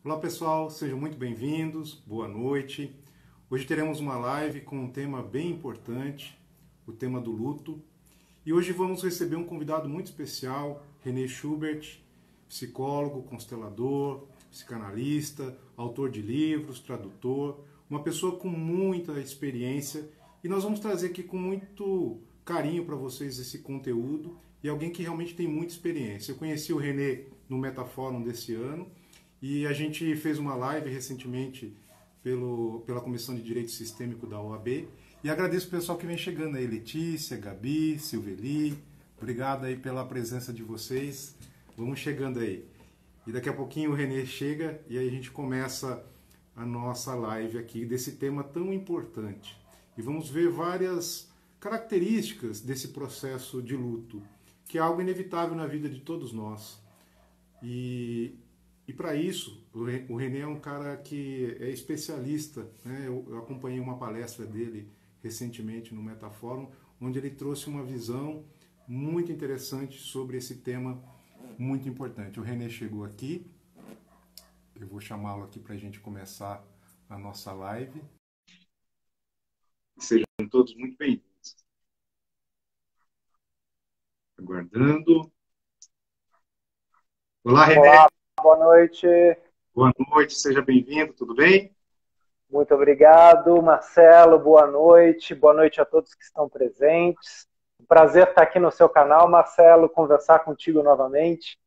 Olá pessoal, sejam muito bem-vindos, boa noite. Hoje teremos uma live com um tema bem importante, o tema do luto. E hoje vamos receber um convidado muito especial, René Schubert, psicólogo, constelador, psicanalista, autor de livros, tradutor, uma pessoa com muita experiência. E nós vamos trazer aqui com muito carinho para vocês esse conteúdo e alguém que realmente tem muita experiência. Eu conheci o René no Metafórum desse ano. E a gente fez uma live recentemente pela Comissão de Direito Sistêmico da OAB. E agradeço o pessoal que vem chegando aí, Letícia, Gabi, Silveli. Obrigado aí pela presença de vocês. Vamos chegando aí. E daqui a pouquinho o René chega e aí a gente começa a nossa live aqui desse tema tão importante. E vamos ver várias características desse processo de luto, que é algo inevitável na vida de todos nós. E para isso, o René é um cara que é especialista, né? Eu acompanhei uma palestra dele recentemente no Metafórum, onde ele trouxe uma visão muito interessante sobre esse tema muito importante. O René chegou aqui, eu vou chamá-lo aqui para a gente começar a nossa live. Sejam todos muito bem-vindos. Aguardando. Olá, René. Olá, boa noite. Boa noite, seja bem-vindo, tudo bem? Muito obrigado, Marcelo, boa noite. Boa noite a todos que estão presentes. Um prazer estar aqui no seu canal, Marcelo, conversar contigo novamente.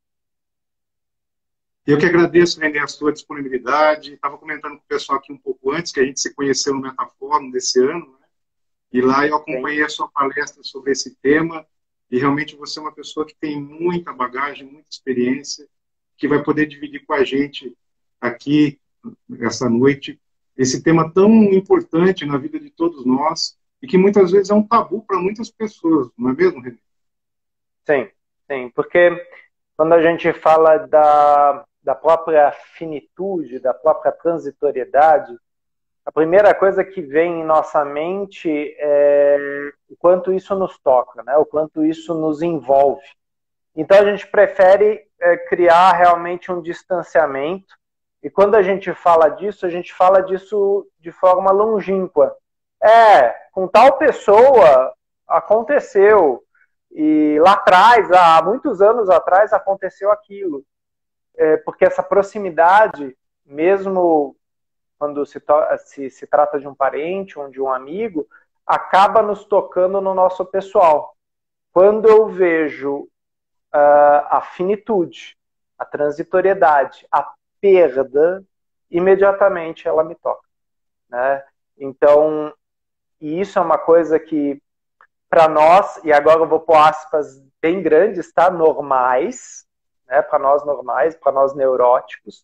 Eu que agradeço, René, a sua disponibilidade. Estava comentando com o pessoal aqui um pouco antes, que a gente se conheceu no Metafórum desse ano, né? E lá eu acompanhei a sua palestra sobre esse tema, e realmente você é uma pessoa que tem muita bagagem, muita experiência, que vai poder dividir com a gente aqui, essa noite, esse tema tão importante na vida de todos nós, e que muitas vezes é um tabu para muitas pessoas, não é mesmo, René? Sim, sim, porque quando a gente fala da própria finitude, da própria transitoriedade, a primeira coisa que vem em nossa mente é o quanto isso nos toca, né? O quanto isso nos envolve. Então a gente prefere criar realmente um distanciamento, e quando a gente fala disso de forma longínqua. Com tal pessoa aconteceu, e lá atrás, há muitos anos atrás, aconteceu aquilo. Porque essa proximidade, mesmo quando se trata de um parente ou de um amigo, acaba nos tocando no nosso pessoal. Quando eu vejo a finitude, a transitoriedade, a perda, imediatamente ela me toca, né? Então, e isso é uma coisa que, para nós, e agora eu vou pôr aspas bem grandes, tá? Normais, né? Para nós normais, para nós neuróticos,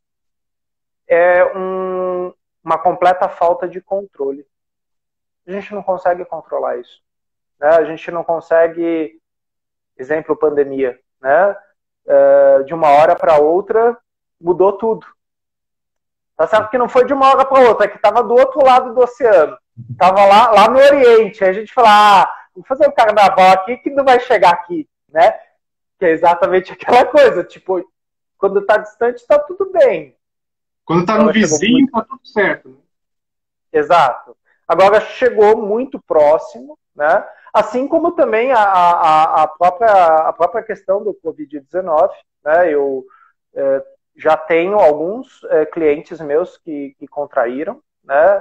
é uma completa falta de controle. A gente não consegue controlar isso, né? A gente não consegue, exemplo, pandemia, né? De uma hora para outra mudou tudo. Tá certo que não foi de uma hora para outra, é que estava do outro lado do oceano, estava lá no Oriente. Aí a gente fala, vamos fazer um carnaval aqui que não vai chegar aqui, né? Que é exatamente aquela coisa, tipo, quando está distante está tudo bem. Quando está no vizinho está tudo certo, né? Exato. Agora chegou muito próximo, né? Assim como também a própria questão do Covid-19, né? Eu já tenho alguns clientes meus que contraíram, né?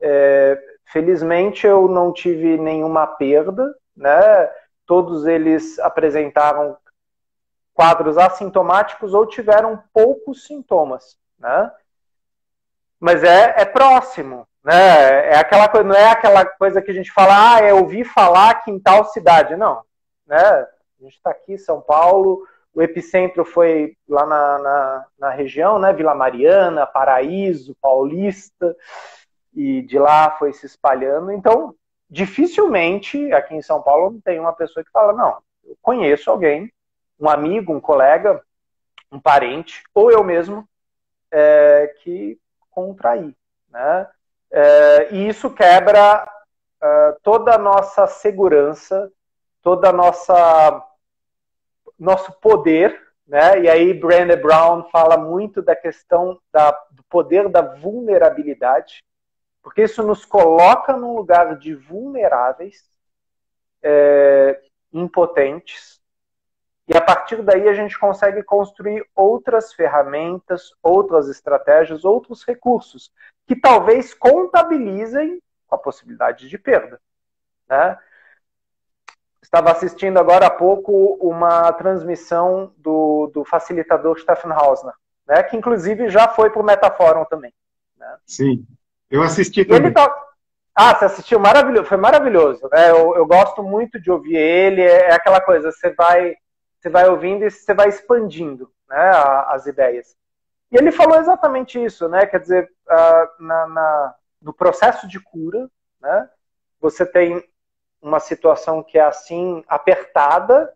Felizmente eu não tive nenhuma perda, né? Todos eles apresentaram quadros assintomáticos ou tiveram poucos sintomas, né? Mas é próximo, né? Não é aquela coisa que a gente fala, eu ouvi falar que em tal cidade. Não, né? A gente está aqui em São Paulo, o epicentro foi lá na região, né? Vila Mariana, Paraíso, Paulista, e de lá foi se espalhando. Então, dificilmente aqui em São Paulo tem uma pessoa que fala, não, eu conheço alguém, um amigo, um colega, um parente, ou eu mesmo, que contrair, né? E isso quebra toda a nossa segurança, toda a nosso poder, né? E aí Brené Brown fala muito da questão do poder da vulnerabilidade, porque isso nos coloca num lugar de vulneráveis, impotentes, e a partir daí a gente consegue construir outras ferramentas, outras estratégias, outros recursos, que talvez contabilizem a possibilidade de perda, né? Estava assistindo agora há pouco uma transmissão do facilitador Stephen Hausner, né, que inclusive já foi para o Metaforum também. Né? Sim, eu assisti também. Você assistiu? Maravilhoso, foi maravilhoso. Né? Eu gosto muito de ouvir ele, é aquela coisa, você vai ouvindo e você vai expandindo, né, as ideias. E ele falou exatamente isso, né? Quer dizer, no processo de cura, né, você tem uma situação que é assim, apertada,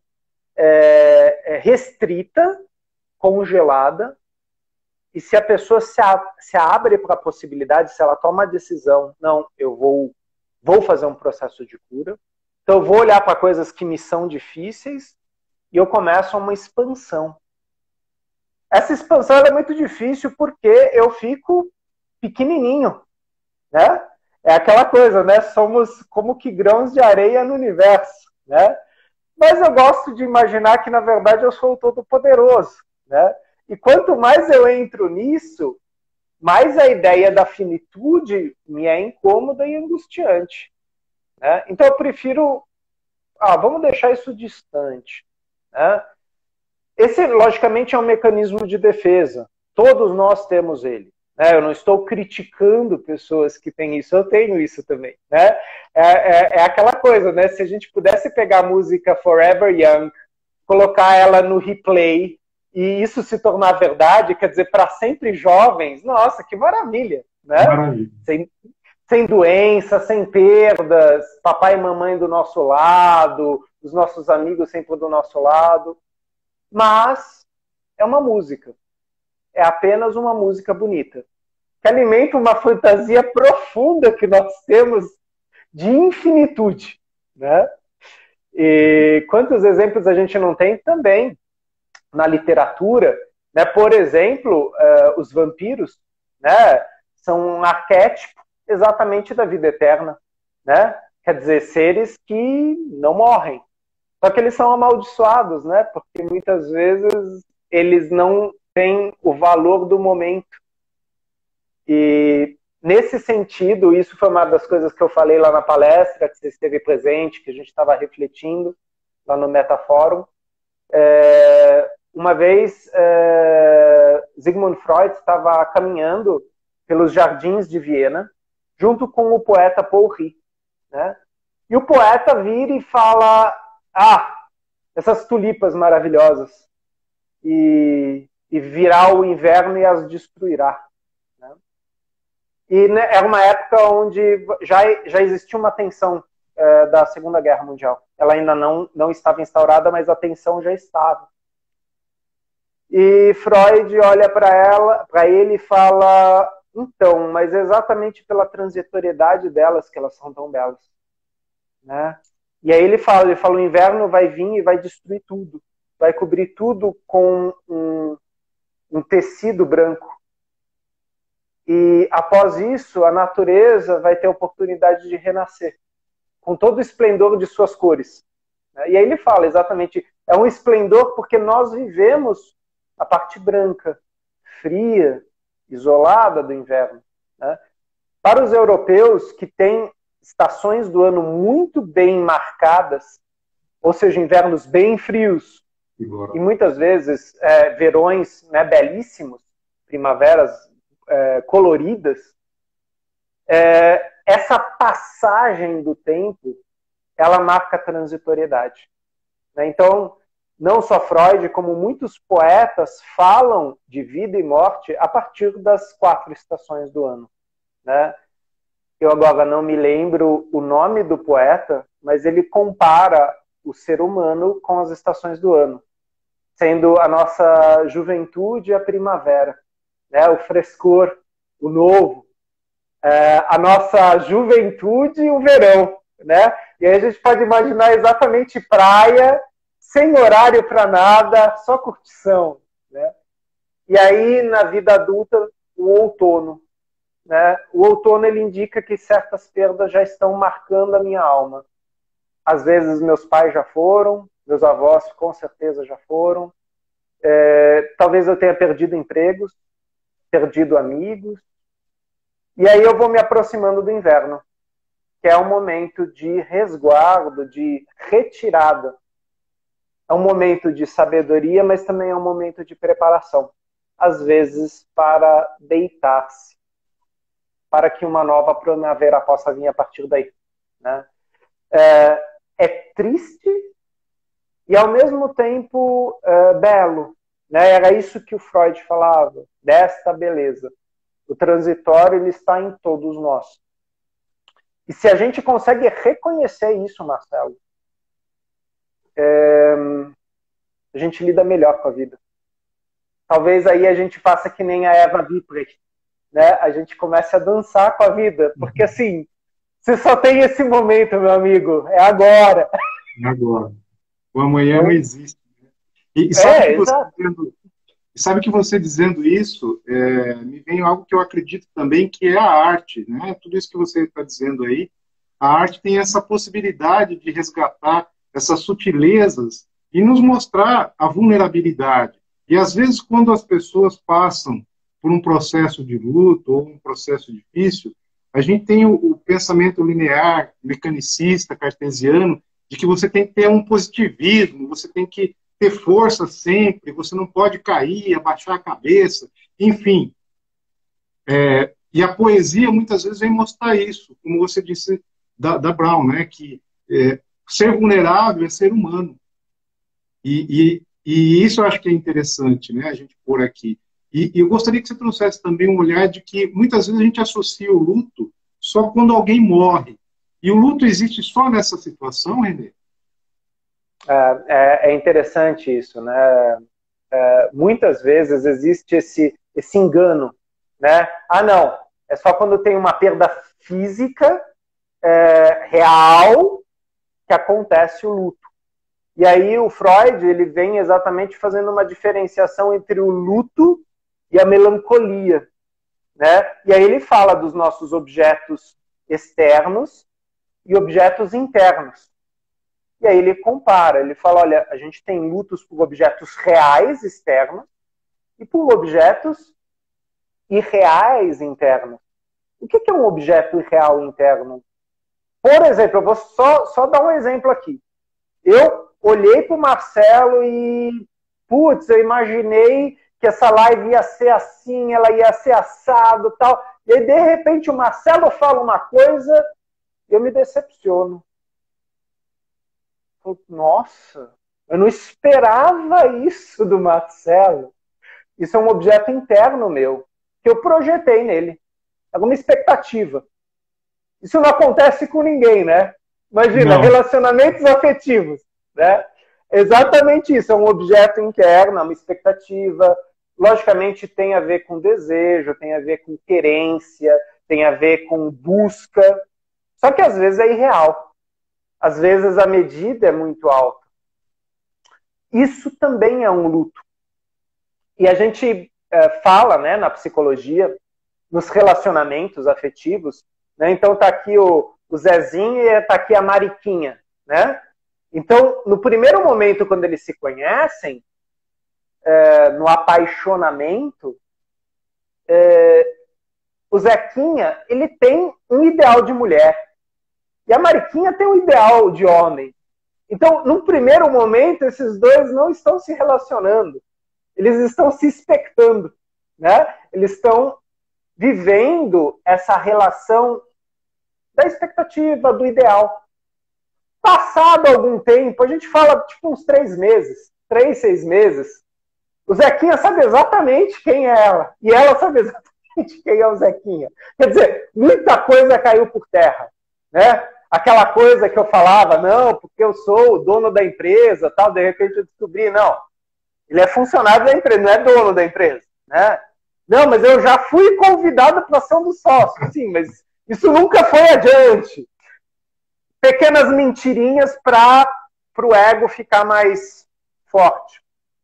restrita, congelada, e se a pessoa se abre para a possibilidade, se ela toma a decisão, não, eu vou fazer um processo de cura, então eu vou olhar para coisas que me são difíceis e eu começo uma expansão. Essa expansão é muito difícil porque eu fico pequenininho, né? É aquela coisa, né? Somos como que grãos de areia no universo, né? Mas eu gosto de imaginar que, na verdade, eu sou o Todo-Poderoso, né? E quanto mais eu entro nisso, mais a ideia da finitude me é incômoda e angustiante, né? Então eu prefiro, vamos deixar isso distante, né? Esse, logicamente, é um mecanismo de defesa. Todos nós temos ele. Eu não estou criticando pessoas que têm isso, eu tenho isso também. Né? É aquela coisa, né? Se a gente pudesse pegar a música Forever Young, colocar ela no replay e isso se tornar verdade, quer dizer, para sempre jovens, nossa, que maravilha. Né? Maravilha. Sem doença, sem perdas, papai e mamãe do nosso lado, os nossos amigos sempre do nosso lado. Mas é uma música. É apenas uma música bonita, que alimenta uma fantasia profunda que nós temos de infinitude, né? E quantos exemplos a gente não tem também na literatura, né? Por exemplo, os vampiros, né? São um arquétipo exatamente da vida eterna, né? Quer dizer, seres que não morrem. Só que eles são amaldiçoados, né? Porque muitas vezes eles não têm o valor do momento. E nesse sentido, isso foi uma das coisas que eu falei lá na palestra, que você esteve presente, que a gente estava refletindo lá no Metaforum. Uma vez, Sigmund Freud estava caminhando pelos jardins de Viena, junto com o poeta Paul Ricoeur, né? E o poeta vira e fala: essas tulipas maravilhosas, e virá o inverno e as destruirá. Né? E né, era uma época onde já existia uma tensão da Segunda Guerra Mundial. Ela ainda não estava instaurada, mas a tensão já estava. E Freud olha para ele e fala: então, mas é exatamente pela transitoriedade delas que elas são tão belas. Né? E aí ele fala, o inverno vai vir e vai destruir tudo. Vai cobrir tudo com um tecido branco. E após isso, a natureza vai ter a oportunidade de renascer, com todo o esplendor de suas cores. E aí ele fala exatamente, é um esplendor porque nós vivemos a parte branca, fria, isolada do inverno. Né? Para os europeus que têm estações do ano muito bem marcadas, ou seja, invernos bem frios, e muitas vezes verões, né, belíssimos, primaveras coloridas, essa passagem do tempo, ela marca a transitoriedade. Né? Então, não só Freud, como muitos poetas falam de vida e morte a partir das 4 estações do ano. Né? Eu agora não me lembro o nome do poeta, mas ele compara o ser humano com as estações do ano, sendo a nossa juventude a primavera, né? O frescor, o novo, a nossa juventude e o verão. Né? E aí a gente pode imaginar exatamente praia, sem horário para nada, só curtição, né? E aí, na vida adulta, o outono, né? O outono, ele indica que certas perdas já estão marcando a minha alma. Às vezes, meus pais já foram, meus avós com certeza já foram. Talvez eu tenha perdido empregos, perdido amigos. E aí eu vou me aproximando do inverno, que é um momento de resguardo, de retirada. É um momento de sabedoria, mas também é um momento de preparação. Às vezes para deitar-se, para que uma nova primavera possa vir a partir daí, né? É triste e ao mesmo tempo belo, né? Era isso que o Freud falava, desta beleza. O transitório, ele está em todos nós. E se a gente consegue reconhecer isso, Marcelo, a gente lida melhor com a vida. Talvez aí a gente faça que nem a Eva Vipre, né? A gente comece a dançar com a vida, porque assim, você só tem esse momento, meu amigo, é agora. É agora. O amanhã não existe. E sabe que você dizendo isso, me vem algo que eu acredito também, que é a arte, né? Tudo isso que você está dizendo aí, a arte tem essa possibilidade de resgatar essas sutilezas e nos mostrar a vulnerabilidade. E às vezes, quando as pessoas passam por um processo de luto ou um processo difícil, a gente tem o pensamento linear, mecanicista, cartesiano, de que você tem que ter um positivismo, você tem que ter força sempre, você não pode cair, abaixar a cabeça, enfim. E a poesia, muitas vezes, vem mostrar isso, como você disse da Brown, né, que ser vulnerável é ser humano. E isso eu acho que é interessante, né, a gente pôr aqui. E eu gostaria que você trouxesse também um olhar de que muitas vezes a gente associa o luto só quando alguém morre. E o luto existe só nessa situação, Renê? É interessante isso, né? Muitas vezes existe esse engano, né? Ah, não, é só quando tem uma perda física real que acontece o luto. E aí o Freud, ele vem exatamente fazendo uma diferenciação entre o luto e a melancolia, né? E aí ele fala dos nossos objetos externos e objetos internos. E aí ele compara, ele fala, olha, a gente tem lutos por objetos reais externos e por objetos irreais internos. O que é um objeto irreal interno? Por exemplo, eu vou só dar um exemplo aqui. Eu olhei para o Marcelo e, putz, eu imaginei que essa live ia ser assim, ela ia ser assado e tal. E aí, de repente, o Marcelo fala uma coisa e eu me decepciono. Nossa, eu não esperava isso do Marcelo. Isso é um objeto interno meu, que eu projetei nele. Alguma expectativa. Isso não acontece com ninguém, né? Imagina, relacionamentos afetivos, né? Exatamente isso, é um objeto interno, é uma expectativa. Logicamente tem a ver com desejo, tem a ver com querência, tem a ver com busca. Só que às vezes é irreal. Às vezes a medida é muito alta. Isso também é um luto. E a gente fala, né, na psicologia, nos relacionamentos afetivos, né? Então tá aqui o Zezinho e tá aqui a Mariquinha, né? Então, no primeiro momento, quando eles se conhecem, no apaixonamento, o Zequinha, ele tem um ideal de mulher. E a Mariquinha tem um ideal de homem. Então, num primeiro momento, esses dois não estão se relacionando. Eles estão se expectando, né? Eles estão vivendo essa relação da expectativa, do ideal. Passado algum tempo, a gente fala tipo uns 3 meses, 3, 6 meses, o Zequinha sabe exatamente quem é ela, e ela sabe exatamente quem é o Zequinha. Quer dizer, muita coisa caiu por terra, né? Aquela coisa que eu falava, não, porque eu sou o dono da empresa, tal, de repente eu descobri, não, ele é funcionário da empresa, não é dono da empresa, né? Não, mas eu já fui convidado para ser um dos sócios, sim, mas isso nunca foi adiante. Pequenas mentirinhas para para o ego ficar mais forte.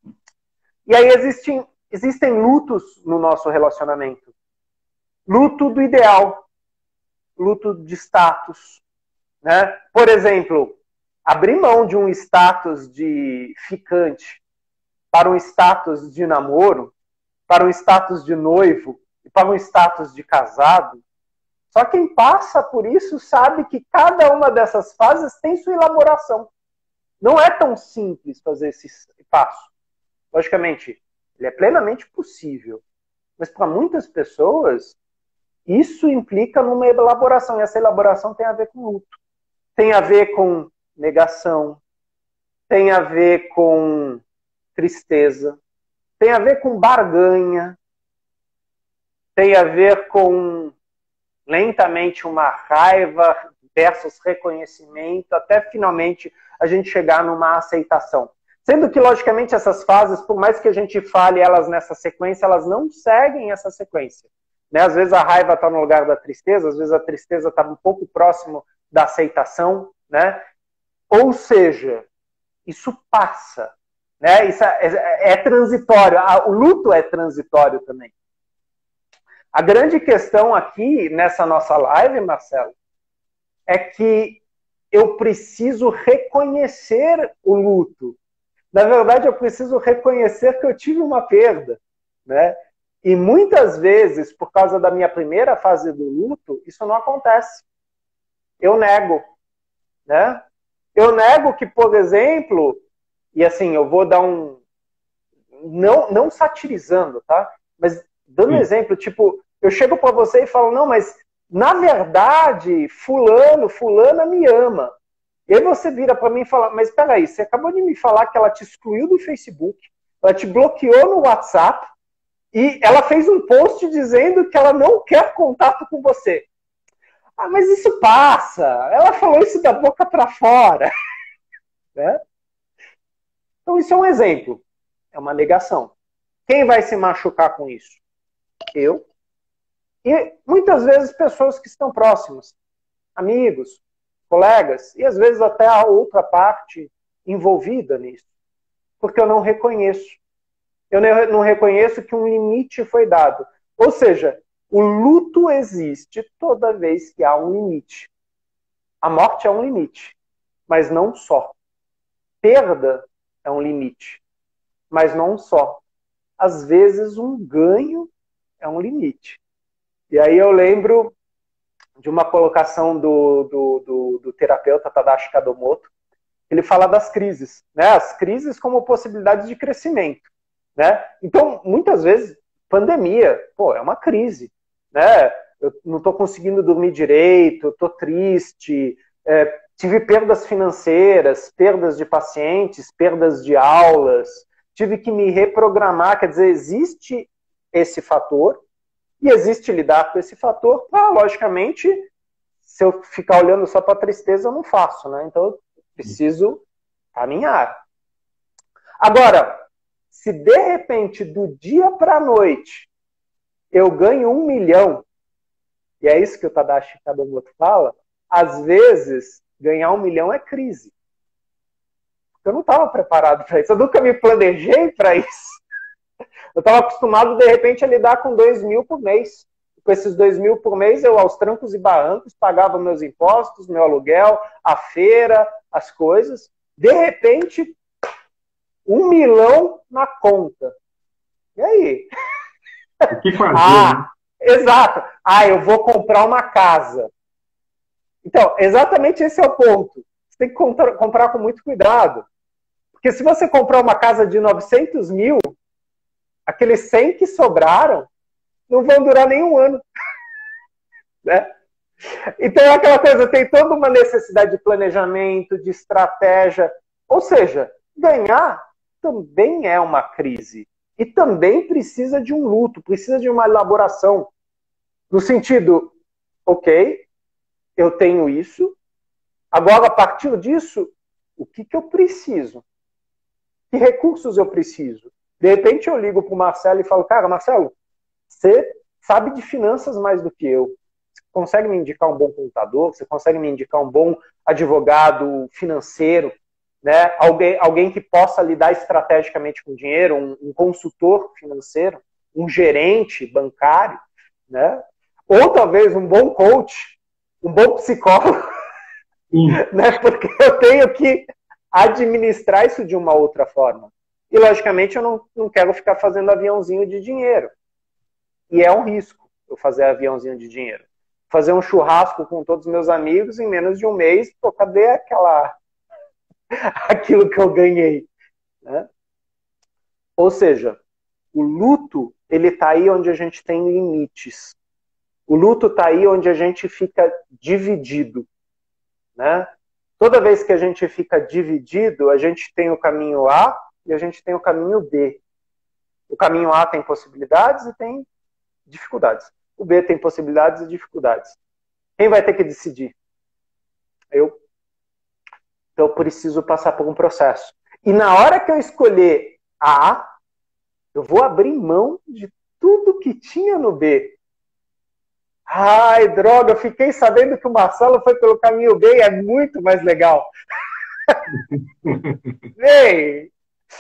E aí existem lutos no nosso relacionamento. Luto do ideal, luto de status, né? Por exemplo, abrir mão de um status de ficante para um status de namoro, para um status de noivo e para um status de casado. Só quem passa por isso sabe que cada uma dessas fases tem sua elaboração. Não é tão simples fazer esse passo. Logicamente, ele é plenamente possível. Mas para muitas pessoas, isso implica numa elaboração. E essa elaboração tem a ver com luto. Tem a ver com negação. Tem a ver com tristeza. Tem a ver com barganha. Tem a ver com, lentamente, uma raiva versus reconhecimento, até finalmente a gente chegar numa aceitação. Sendo que, logicamente, essas fases, por mais que a gente fale elas nessa sequência, elas não seguem essa sequência. Né? Às vezes a raiva está no lugar da tristeza, às vezes a tristeza está um pouco próximo da aceitação. Né? Ou seja, isso passa. Né? Isso é transitório. O luto é transitório também. A grande questão aqui, nessa nossa live, Marcelo, é que eu preciso reconhecer o luto. Na verdade, eu preciso reconhecer que eu tive uma perda, né? E muitas vezes, por causa da minha primeira fase do luto, isso não acontece. Eu nego, né? Eu nego que, por exemplo, e assim, eu vou dar um... Não satirizando, tá? Mas dando um exemplo, tipo, eu chego para você e falo, não, mas na verdade, fulana me ama. E aí você vira para mim e fala, mas peraí, você acabou de me falar que ela te excluiu do Facebook, ela te bloqueou no WhatsApp e ela fez um post dizendo que ela não quer contato com você. Ah, mas isso passa. Ela falou isso da boca para fora. Né? Então isso é um exemplo. É uma negação. Quem vai se machucar com isso? Eu. E muitas vezes pessoas que estão próximas. Amigos, colegas, e às vezes até a outra parte envolvida nisso. Porque eu não reconheço. Eu não reconheço que um limite foi dado. Ou seja, o luto existe toda vez que há um limite. A morte é um limite, mas não só. Perda é um limite, mas não só. Às vezes um ganho é um limite. E aí eu lembro de uma colocação do terapeuta Tadashi Kadomoto. Ele fala das crises, né? As crises como possibilidades de crescimento, né? Então, muitas vezes, pandemia, é uma crise, né? Eu não estou conseguindo dormir direito, estou triste, tive perdas financeiras, perdas de pacientes, perdas de aulas, tive que me reprogramar, quer dizer, existe esse fator, e existe lidar com esse fator, logicamente, se eu ficar olhando só para a tristeza, eu não faço, né? Então, eu preciso caminhar. Agora, se de repente, do dia para a noite, eu ganho 1 milhão, e é isso que o Tadashi Kadomoto fala, às vezes, ganhar 1 milhão é crise. Eu não estava preparado para isso, eu nunca me planejei para isso. Eu estava acostumado, de repente, a lidar com 2 mil por mês. Com esses 2 mil por mês, eu, aos trancos e barrancos, pagava meus impostos, meu aluguel, a feira, as coisas. De repente, 1 milhão na conta. E aí? O que fazer, né? Exato. Eu vou comprar uma casa. Então, exatamente esse é o ponto. Você tem que comprar com muito cuidado. Porque se você comprar uma casa de 900 mil, aqueles 100 que sobraram não vão durar nem 1 ano. Né? Então é aquela coisa, tem toda uma necessidade de planejamento, de estratégia. Ou seja, ganhar também é uma crise. E também precisa de um luto, precisa de uma elaboração. No sentido, ok, eu tenho isso, agora a partir disso, o que eu preciso? Que recursos eu preciso? De repente eu ligo para o Marcelo e falo, cara, Marcelo, você sabe de finanças mais do que eu. Você consegue me indicar um bom contador? Você consegue me indicar um bom advogado financeiro? né? Alguém que possa lidar estrategicamente com dinheiro, um consultor financeiro, um gerente bancário, né? Ou talvez um bom coach, um bom psicólogo, né? Porque eu tenho que administrar isso de uma outra forma. E, logicamente, eu não quero ficar fazendo aviãozinho de dinheiro. E é um risco eu fazer aviãozinho de dinheiro. Fazer um churrasco com todos os meus amigos em menos de um mês, pô, cadê aquilo que eu ganhei? Né? Ou seja, o luto, ele está aí onde a gente tem limites. O luto está aí onde a gente fica dividido. Né? Toda vez que a gente fica dividido, a gente tem o caminho A e a gente tem o caminho B. O caminho A tem possibilidades e tem dificuldades. O B tem possibilidades e dificuldades. Quem vai ter que decidir? Eu. Então eu preciso passar por um processo. E na hora que eu escolher A, eu vou abrir mão de tudo que tinha no B. Ai, droga, eu fiquei sabendo que o Marcelo foi pelo caminho B e é muito mais legal. Ei,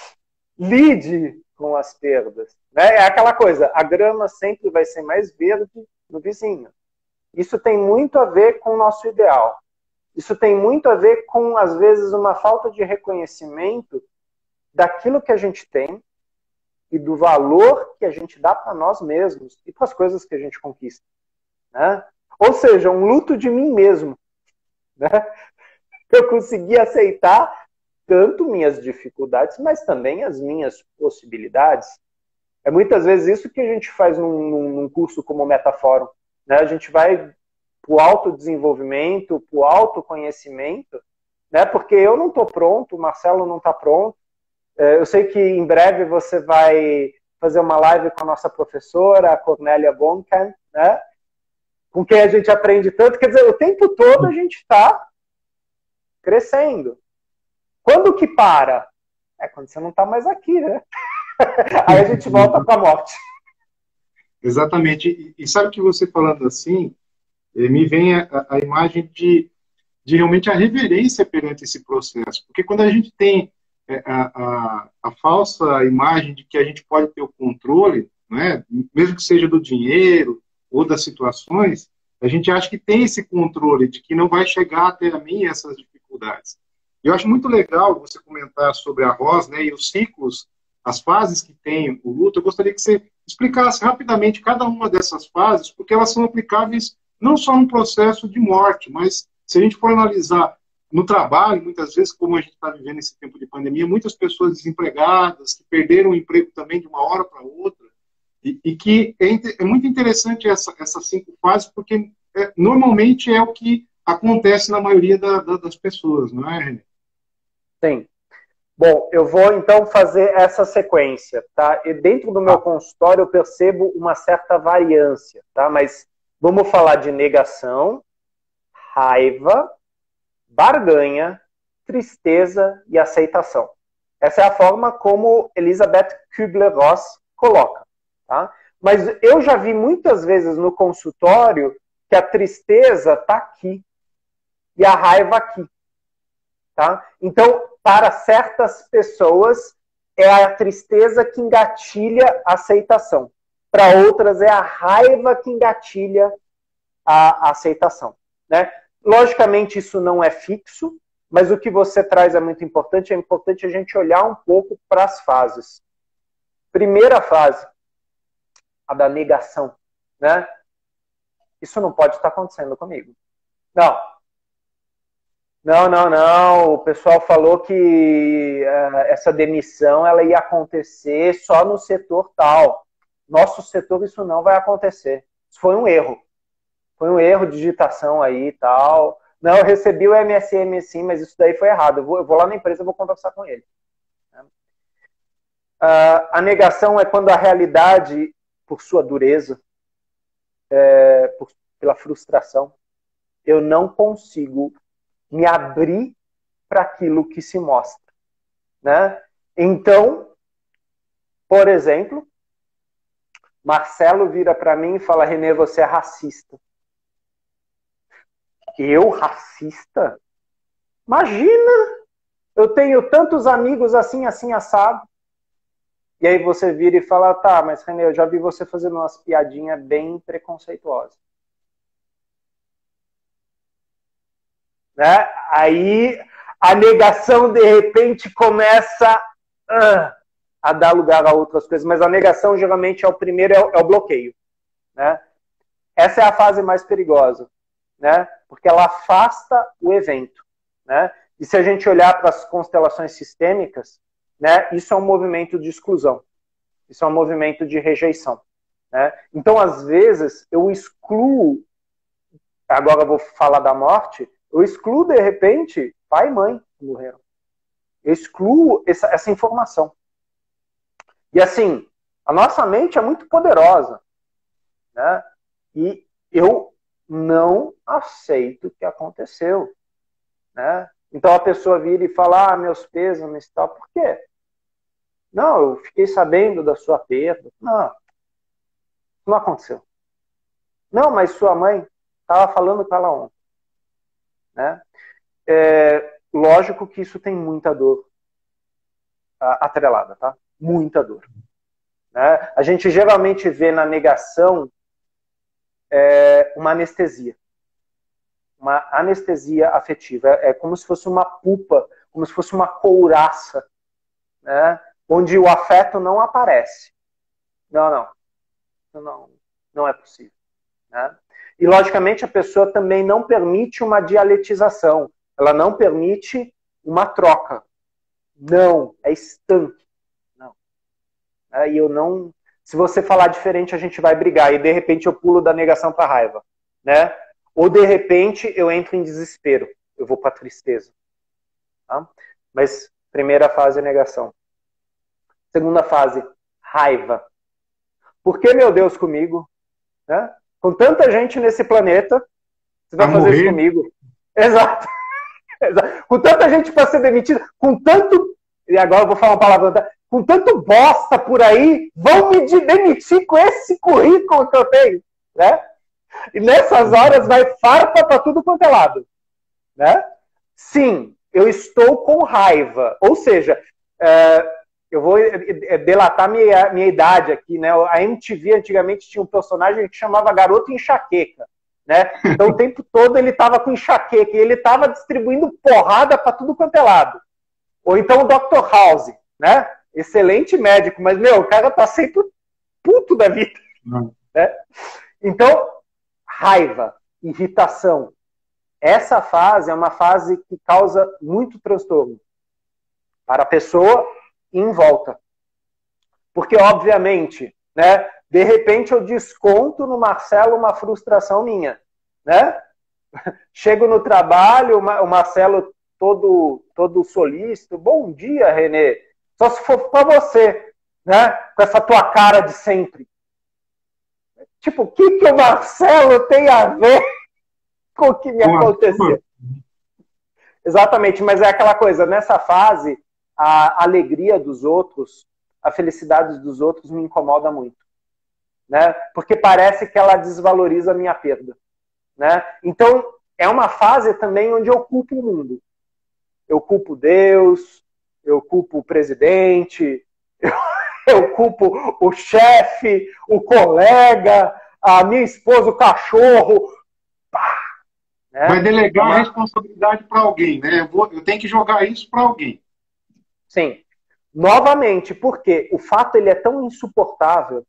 lide com as perdas. Né? É aquela coisa, a grama sempre vai ser mais verde no vizinho. Isso tem muito a ver com o nosso ideal. Isso tem muito a ver com, às vezes, uma falta de reconhecimento daquilo que a gente tem e do valor que a gente dá para nós mesmos e para as coisas que a gente conquista. Né? Ou seja, um luto de mim mesmo. Né? Eu consegui aceitar tanto minhas dificuldades, mas também as minhas possibilidades. É muitas vezes isso que a gente faz num curso como o Metafórum. Né? A gente vai para o autodesenvolvimento, para o autoconhecimento, né? Porque eu não estou pronto, o Marcelo não está pronto. Eu sei que em breve você vai fazer uma live com a nossa professora, a Cornélia Boncan, né? Com quem a gente aprende tanto. Quer dizer, o tempo todo a gente está crescendo. Quando que para? É quando você não está mais aqui, né? Aí a gente volta para a morte. Exatamente. E sabe que você falando assim, me vem a imagem de realmente a reverência perante esse processo. Porque quando a gente tem a falsa imagem de que a gente pode ter o controle, né, mesmo que seja do dinheiro ou das situações, a gente acha que tem esse controle, de que não vai chegar até a mim essas dificuldades. E eu acho muito legal você comentar sobre a Rosa, né, e os ciclos, as fases que tem o luto. Eu gostaria que você explicasse rapidamente cada uma dessas fases, porque elas são aplicáveis não só no processo de morte, mas se a gente for analisar no trabalho, muitas vezes, como a gente está vivendo esse tempo de pandemia, muitas pessoas desempregadas, que perderam o emprego também de uma hora para outra, e que é muito interessante essas 5 fases, porque normalmente é o que acontece na maioria das pessoas, não é, René? Sim. Bom, eu vou então fazer essa sequência, tá? E dentro do meu consultório eu percebo uma certa variância, tá? Mas vamos falar de negação, raiva, barganha, tristeza e aceitação. Essa é a forma como Elizabeth Kübler-Ross coloca, tá? Mas eu já vi muitas vezes no consultório que a tristeza está aqui e a raiva aqui, tá? Então, para certas pessoas, é a tristeza que engatilha a aceitação. Para outras, é a raiva que engatilha a aceitação. Né? Logicamente, isso não é fixo, mas o que você traz é muito importante. É importante a gente olhar um pouco para as fases. Primeira fase, a da negação. Né? Isso não pode estar acontecendo comigo. Não. O pessoal falou que essa demissão ela ia acontecer só no setor tal. Nosso setor isso não vai acontecer. Isso foi um erro. Foi um erro de digitação aí e tal. Não, eu recebi o MSM sim, mas isso daí foi errado. Eu vou lá na empresa e vou conversar com ele. A negação é quando a realidade, por sua dureza, pela frustração, eu não consigo me abrir para aquilo que se mostra. Né? Então, por exemplo, Marcelo vira para mim e fala: René, você é racista. Eu, racista? Imagina! eu tenho tantos amigos assim, assim, assado. E aí você vira e fala, tá, mas René, eu já vi você fazendo umas piadinhas bem preconceituosas. Né? Aí a negação, de repente, começa a dar lugar a outras coisas. Mas a negação, geralmente, é o primeiro, é o bloqueio. Né? Essa é a fase mais perigosa, né? Porque ela afasta o evento. Né? E se a gente olhar para as constelações sistêmicas, né, isso é um movimento de exclusão. Isso é um movimento de rejeição. Né? Então, às vezes, eu excluo, agora eu vou falar da morte, eu excluo, de repente, pai e mãe que morreram. Eu excluo essa informação. E assim, a nossa mente é muito poderosa. Né? E eu não aceito o que aconteceu. Né? Então a pessoa vira e fala, meus pêsames e tal. Por quê? Não, eu fiquei sabendo da sua perda. Não aconteceu. Não, mas sua mãe estava falando com ela ontem. Né? Lógico que isso tem muita dor atrelada, tá? Muita dor. Né? A gente geralmente vê na negação uma anestesia. Uma anestesia afetiva. É como se fosse uma pupa, como se fosse uma couraça, né? Onde o afeto não aparece. Não é possível. Né? E, logicamente, a pessoa também não permite uma dialetização. Ela não permite uma troca. Não, é estanque. Não. E eu não... Se você falar diferente, a gente vai brigar. E, de repente, eu pulo da negação para a raiva. Né? Ou, de repente, eu entro em desespero. Eu vou para a tristeza. Tá? Mas, primeira fase é negação. Segunda fase, raiva. Por que, meu Deus, comigo? Né? Com tanta gente nesse planeta, você vai fazer isso comigo? Exato. Com tanta gente para ser demitida, com tanto... E agora eu vou falar uma palavra... Com tanto bosta por aí, vão me demitir com esse currículo que eu tenho. Né? E nessas horas vai farpa para tudo quanto é lado. Né? Sim, eu estou com raiva. Ou seja, eu vou delatar minha idade aqui, né? A MTV antigamente tinha um personagem que chamava Garoto Enxaqueca, né? Então o tempo todo ele estava com enxaqueca e ele estava distribuindo porrada para tudo quanto é lado. Ou então o Dr. House, né? Excelente médico, mas, o cara tá sempre puto da vida. Né? Então, raiva, irritação. Essa fase é uma fase que causa muito transtorno para a pessoa e em volta. Porque, obviamente, né, de repente eu desconto no Marcelo uma frustração minha. Né? Chego no trabalho, o Marcelo todo solícito. Bom dia, Renê. Só se for para você, né? Com essa tua cara de sempre. Tipo, o que o Marcelo tem a ver com o que me aconteceu? Exatamente, mas é aquela coisa, nessa fase, a alegria dos outros, a felicidade dos outros me incomoda muito. Né? Porque parece que ela desvaloriza a minha perda. Né? Então, é uma fase também onde eu culpo o mundo. Eu culpo Deus, eu culpo o presidente, eu culpo o chefe, o colega, a minha esposa, o cachorro. Né? Vai delegar a responsabilidade para alguém, né? Eu tenho que jogar isso para alguém. Sim. Novamente, porque o fato ele é tão insuportável,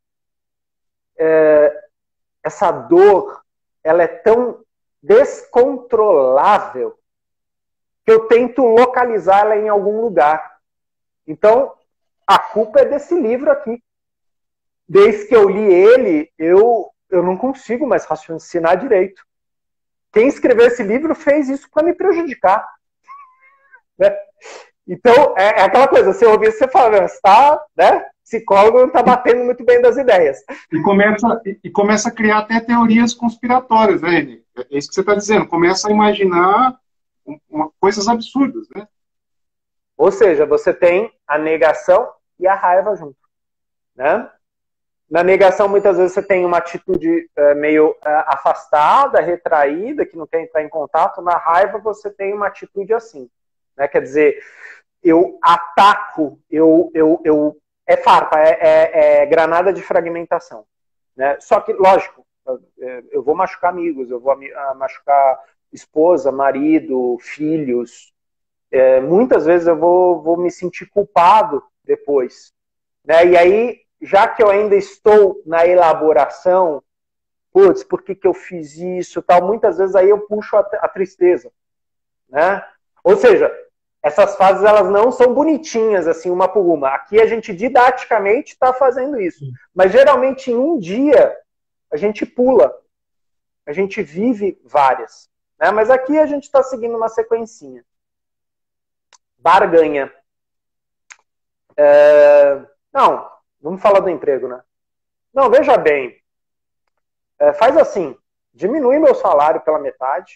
essa dor, ela é tão descontrolável, que eu tento localizá-la em algum lugar. Então, a culpa é desse livro aqui. Desde que eu li ele, eu não consigo mais raciocinar direito. Quem escreveu esse livro fez isso para me prejudicar. Né? Então, é aquela coisa, você ouvir, você fala, né? Psicólogo não está batendo muito bem das ideias. E começa a criar até teorias conspiratórias, né, René? É isso que você está dizendo. Começa a imaginar coisas absurdas, né? Ou seja, você tem a negação e a raiva junto. Né? Na negação, muitas vezes, você tem uma atitude meio afastada, retraída, que não quer entrar em contato. Na raiva, você tem uma atitude assim. Né? Quer dizer, eu ataco, é farpa, é granada de fragmentação. Né? Só que, lógico, eu vou machucar amigos, eu vou machucar esposa, marido, filhos. Muitas vezes eu vou me sentir culpado depois. Né? E aí, já que eu ainda estou na elaboração, putz, por que eu fiz isso? Tal, muitas vezes aí eu puxo a tristeza. Né? Ou seja, essas fases elas não são bonitinhas, assim, uma por uma. Aqui a gente didaticamente está fazendo isso. Mas geralmente em um dia a gente pula. A gente vive várias. Né? Mas aqui a gente está seguindo uma sequencinha. Barganha. Não, vamos falar do emprego, né? Não, veja bem. Faz assim, diminui meu salário pela metade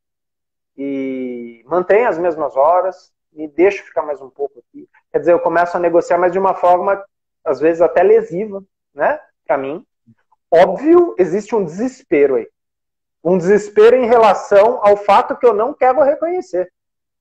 e mantém as mesmas horas, me deixa ficar mais um pouco aqui. Quer dizer, eu começo a negociar, mas de uma forma, às vezes, até lesiva, né? Para mim. Óbvio, existe um desespero aí. Um desespero em relação ao fato que eu não quero reconhecer.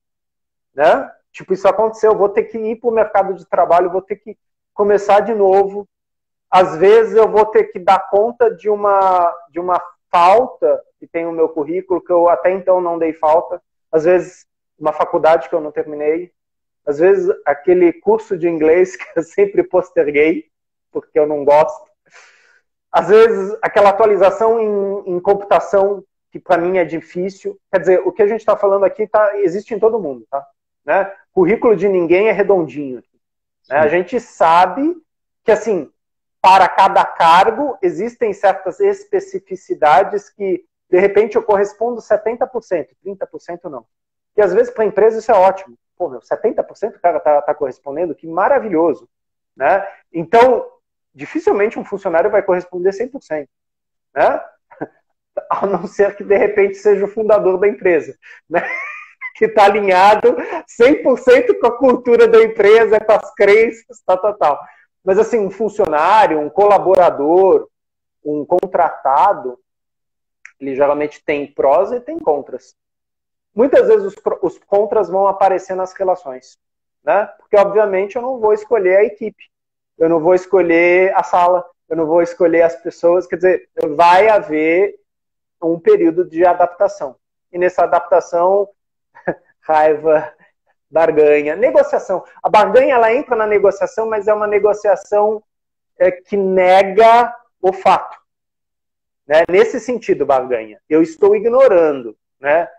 Né? Tipo, isso aconteceu, eu vou ter que ir para o mercado de trabalho, vou ter que começar de novo. Às vezes eu vou ter que dar conta de uma falta que tem no meu currículo, que eu até então não dei falta. Às vezes uma faculdade que eu não terminei. Às vezes aquele curso de inglês que eu sempre posterguei, porque eu não gosto. Às vezes aquela atualização em computação que para mim é difícil. Quer dizer, o que a gente está falando aqui existe em todo mundo. Tá? Né? Currículo de ninguém é redondinho. Né? A gente sabe que, assim, para cada cargo, existem certas especificidades que, de repente, eu correspondo 70%, 30% não. E, às vezes, para a empresa, isso é ótimo. Pô, meu, 70% o cara tá correspondendo, que maravilhoso. Né? Então, dificilmente um funcionário vai corresponder 100%. Né? A não ser que, de repente, seja o fundador da empresa. Né? Que está alinhado 100% com a cultura da empresa, com as crenças, tal. Mas, assim, um funcionário, um colaborador, um contratado, ele geralmente tem prós e tem contras. Muitas vezes os contras vão aparecer nas relações. Né? Porque, obviamente, eu não vou escolher a equipe. Eu não vou escolher a sala. Eu não vou escolher as pessoas. Quer dizer, vai haver um período de adaptação. E nessa adaptação, raiva, barganha, negociação. A barganha ela entra na negociação, mas é uma negociação que nega o fato. Né? Nesse sentido, barganha. Eu estou ignorando. Né?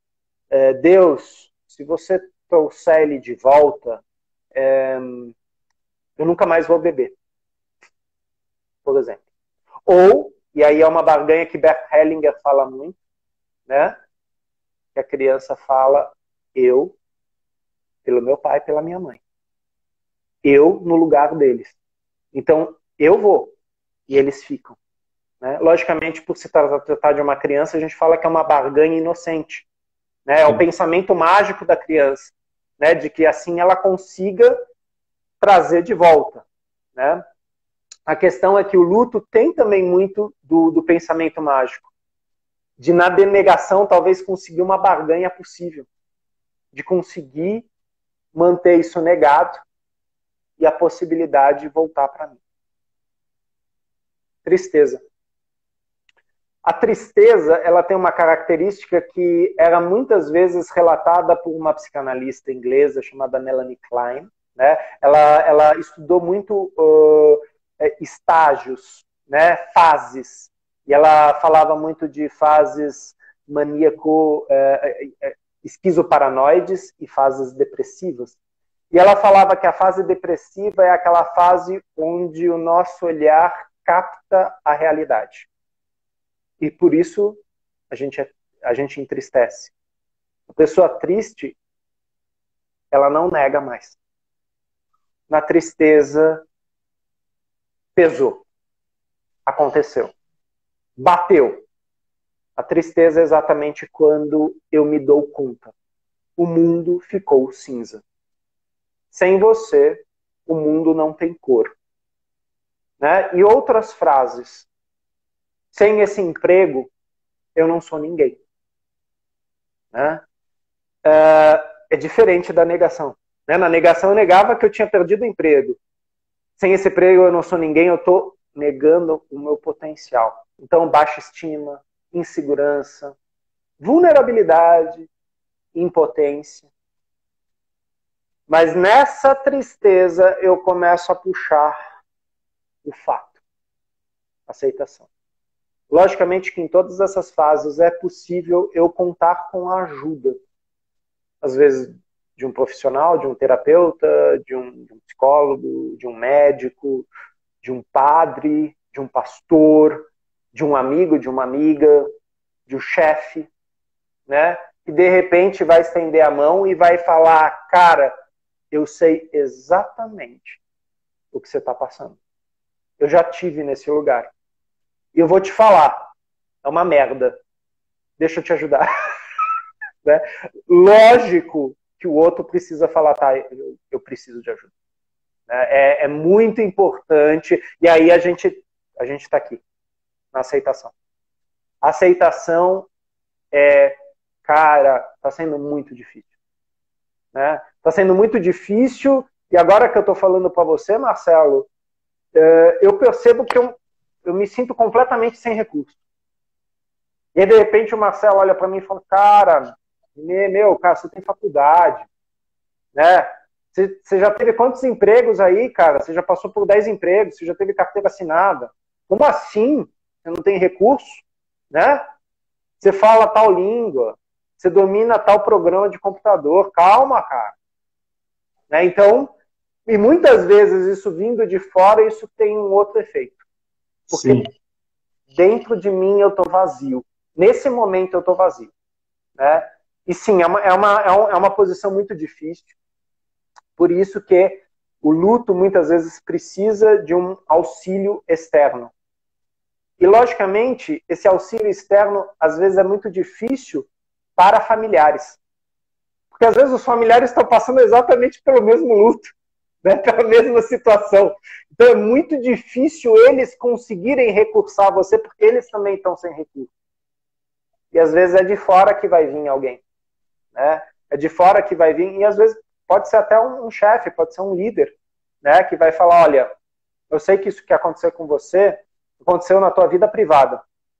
Deus, se você trouxer ele de volta, eu nunca mais vou beber. Por exemplo. Ou, e aí é uma barganha que Bert Hellinger fala muito, né? Que a criança fala, eu, pelo meu pai e pela minha mãe. Eu no lugar deles. Então, eu vou e eles ficam. Né? Logicamente, por se tratar de uma criança, a gente fala que é uma barganha inocente. Né? É o pensamento mágico da criança. Né? De que assim ela consiga trazer de volta. Né? A questão é que o luto tem também muito do pensamento mágico. De, na denegação, talvez conseguir uma barganha possível. De conseguir manter isso negado e a possibilidade de voltar para mim. Tristeza. A tristeza, ela tem uma característica que era muitas vezes relatada por uma psicanalista inglesa chamada Melanie Klein. Né? Ela estudou muito estágios, né? Fases. E ela falava muito de fases esquizoparanoides e fases depressivas. E ela falava que a fase depressiva é aquela fase onde o nosso olhar capta a realidade. E por isso a gente entristece. A pessoa triste, ela não nega mais. Na tristeza, pesou. Aconteceu. Bateu. A tristeza é exatamente quando eu me dou conta. O mundo ficou cinza. Sem você, o mundo não tem cor. Né? E outras frases. Sem esse emprego, eu não sou ninguém. Né? É diferente da negação. Né? Na negação eu negava que eu tinha perdido o emprego. Sem esse emprego eu não sou ninguém, eu estou negando o meu potencial. Então, baixa estima, insegurança, vulnerabilidade, impotência. Mas nessa tristeza eu começo a puxar o fato, aceitação. Logicamente que em todas essas fases é possível eu contar com a ajuda. Às vezes de um profissional, de um terapeuta, de um psicólogo, de um médico, de um padre, de um pastor, de um amigo, de uma amiga, de um chefe, né? Que de repente vai estender a mão e vai falar, cara, eu sei exatamente o que você está passando. Eu já tive nesse lugar. E eu vou te falar, é uma merda. Deixa eu te ajudar. Né? Lógico que o outro precisa falar, tá, eu preciso de ajuda. É muito importante. E aí a gente está aqui, na aceitação. A aceitação cara, está sendo muito difícil. Né? Está sendo muito difícil. E agora que eu estou falando para você, Marcelo, eu percebo que eu me sinto completamente sem recurso. E aí, de repente, o Marcelo olha para mim e fala, cara, você tem faculdade, né? Você já teve quantos empregos aí, cara? Você já passou por 10 empregos, você já teve carteira assinada. Como assim? Você não tem recurso? Né? Você fala tal língua, você domina tal programa de computador. Calma, cara. Né? Então, e muitas vezes isso vindo de fora, isso tem um outro efeito. Porque sim, dentro de mim eu estou vazio. Nesse momento eu estou vazio. Né? E sim, é uma posição muito difícil. Por isso que o luto muitas vezes precisa de um auxílio externo. E logicamente, esse auxílio externo às vezes é muito difícil para familiares. Porque às vezes os familiares estão passando exatamente pelo mesmo luto, né? Pela mesma situação. Então é muito difícil eles conseguirem recursar a você, porque eles também estão sem recurso. E às vezes é de fora que vai vir alguém. Né? É de fora que vai vir, e às vezes pode ser até um chefe, pode ser um líder, né? Que vai falar, olha, eu sei que isso que aconteceu com você aconteceu na tua vida privada.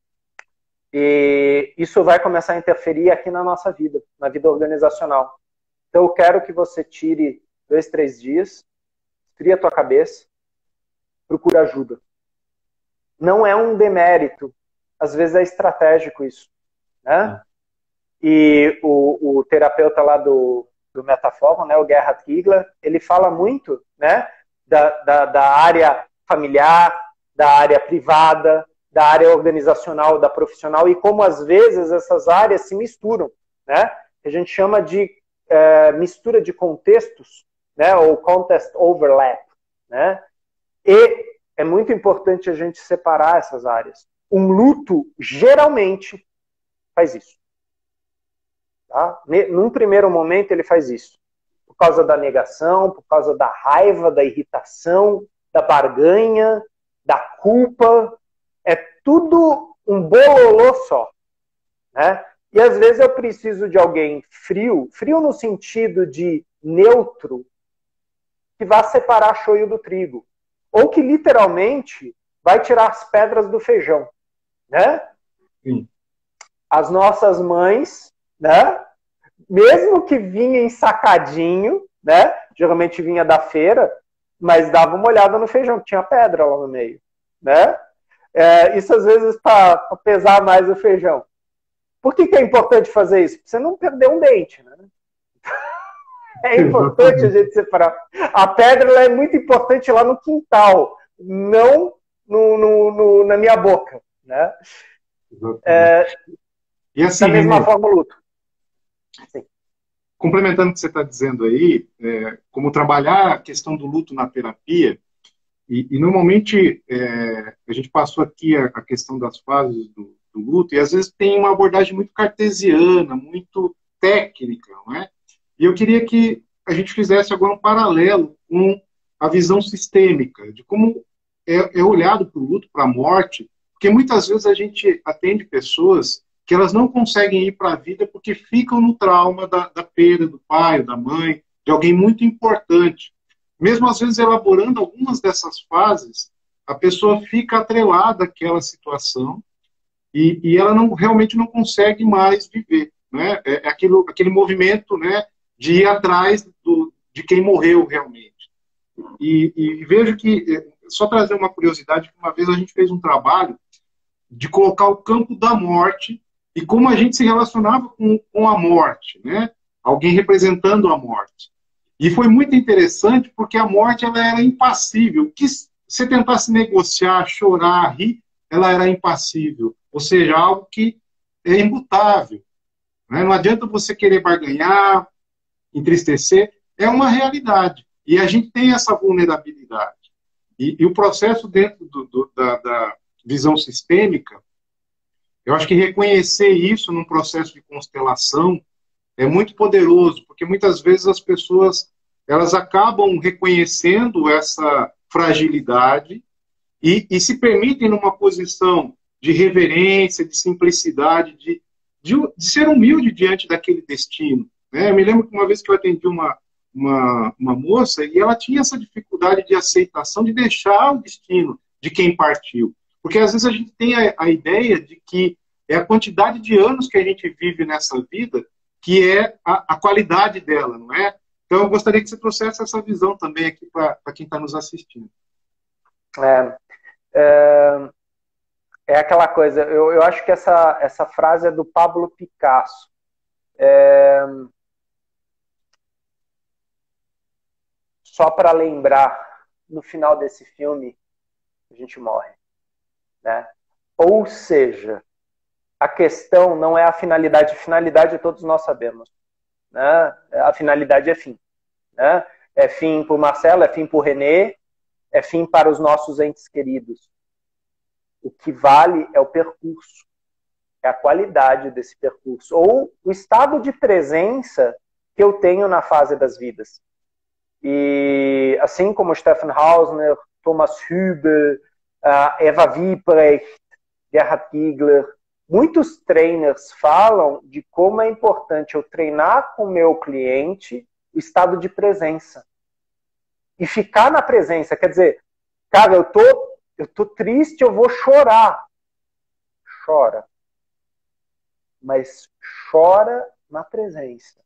E isso vai começar a interferir aqui na nossa vida, na vida organizacional. Então eu quero que você tire 2, 3 dias, esfria a tua cabeça, procura ajuda. Não é um demérito, às vezes é estratégico isso. Né? E o terapeuta lá do Metaforum, né, o Gerhard Kiegler, ele fala muito, né, da área familiar, da área privada, da área organizacional, da profissional, e como às vezes essas áreas se misturam, né? A gente chama de mistura de contextos, né, ou context overlap, né? E é muito importante a gente separar essas áreas. Um luto geralmente faz isso. Tá? Num primeiro momento ele faz isso. Por causa da negação, por causa da raiva, da irritação, da barganha, da culpa. É tudo um bololô só. Né? E às vezes eu preciso de alguém frio, frio no sentido de neutro, que vá separar shoyu do trigo. Ou que literalmente vai tirar as pedras do feijão. Né? Sim. As nossas mães, né? Mesmo que vinha ensacadinho, né? Geralmente vinha da feira, mas dava uma olhada no feijão, que tinha pedra lá no meio. Né? Isso às vezes para pesar mais o feijão. Por que é importante fazer isso? Pra você não perder um dente. Né? É importante a gente separar. A pedra ela é muito importante lá no quintal, não na minha boca. Né? E assim, da mesma forma o luto. Sim. Complementando o que você está dizendo aí, como trabalhar a questão do luto na terapia, e normalmente a gente passou aqui a questão das fases do luto, e às vezes tem uma abordagem muito cartesiana, muito técnica, não é? E eu queria que a gente fizesse agora um paralelo com a visão sistêmica, de como é olhado para o luto, para a morte, porque muitas vezes a gente atende pessoas que elas não conseguem ir para a vida porque ficam no trauma da perda do pai ou da mãe, de alguém muito importante. Mesmo às vezes elaborando algumas dessas fases, a pessoa fica atrelada àquela situação e ela realmente não consegue mais viver. Né? É aquele movimento, né, de ir atrás de quem morreu realmente. E vejo que, só trazer uma curiosidade, que uma vez a gente fez um trabalho de colocar o campo da morte e como a gente se relacionava com a morte, né? Alguém representando a morte. E foi muito interessante porque a morte ela era impassível. Que se tentasse negociar, chorar, rir, ela era impassível. Ou seja, algo que é imutável. Né? Não adianta você querer barganhar, entristecer, é uma realidade. E a gente tem essa vulnerabilidade. E o processo dentro da visão sistêmica, eu acho que reconhecer isso num processo de constelação é muito poderoso, porque muitas vezes as pessoas elas acabam reconhecendo essa fragilidade e se permitem numa posição de reverência, de simplicidade, de ser humilde diante daquele destino. Né? Eu me lembro que uma vez que eu atendi uma moça e ela tinha essa dificuldade de aceitação, de deixar o destino de quem partiu. Porque às vezes a gente tem a ideia de que é a quantidade de anos que a gente vive nessa vida que é a qualidade dela, não é? Então eu gostaria que você trouxesse essa visão também aqui para quem está nos assistindo. É aquela coisa, eu acho que essa frase é do Pablo Picasso. Só para lembrar, no final desse filme, a gente morre. Né? Ou seja, a questão não é a finalidade. Finalidade todos nós sabemos. Né? A finalidade é fim. Né? É fim para o Marcelo, é fim para o René, é fim para os nossos entes queridos. O que vale é o percurso. É a qualidade desse percurso. Ou o estado de presença que eu tenho na fase das vidas. E assim como Stefan Hausner, Thomas Hübel, Eva Wiebrecht, Gerhard Giegler, muitos trainers falam de como é importante eu treinar com o meu cliente o estado de presença. E ficar na presença, quer dizer, cara, eu tô triste, eu vou chorar. Chora. Mas chora na presença.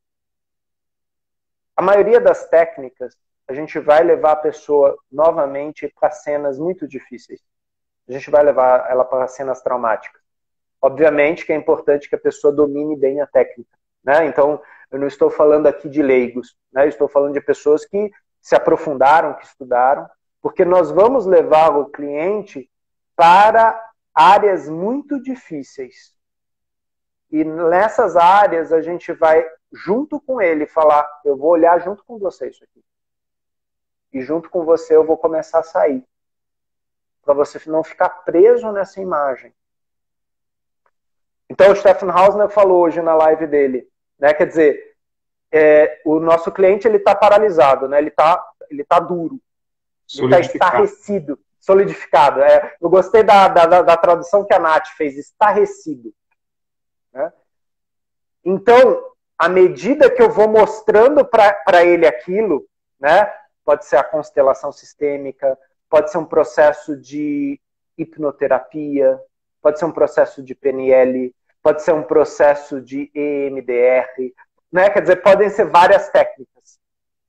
A maioria das técnicas, a gente vai levar a pessoa novamente para cenas muito difíceis. A gente vai levar ela para cenas traumáticas. Obviamente que é importante que a pessoa domine bem a técnica. Né? Então, eu não estou falando aqui de leigos. Né? Eu estou falando de pessoas que se aprofundaram, que estudaram, porque nós vamos levar o cliente para áreas muito difíceis. E nessas áreas a gente vai, junto com ele, falar, eu vou olhar junto com você isso aqui. E junto com você eu vou começar a sair. Para você não ficar preso nessa imagem. Então o Stefan Hausner falou hoje na live dele, né? Quer dizer, o nosso cliente ele está paralisado, né? Ele tá duro. Ele está estarrecido, solidificado. Eu gostei da tradução que a Nath fez, estarrecido. Né? Então, à medida que eu vou mostrando para ele aquilo, né? Pode ser a constelação sistêmica, pode ser um processo de hipnoterapia, pode ser um processo de PNL, pode ser um processo de EMDR, né? Quer dizer, podem ser várias técnicas.